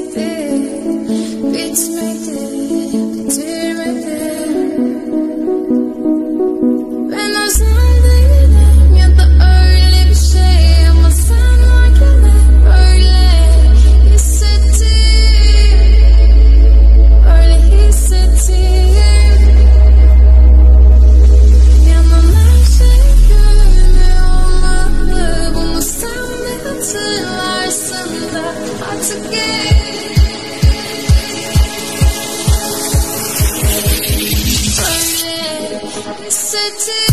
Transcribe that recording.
bitmedi, bitirmedi. Ben özel değilim ya da öyle bir şey, ama sen varken hep öyle hissettim, öyle hissettim. Yanan her şey gönlü olmalı, bunu sen de hatırlarsın da artık öyle hissettim.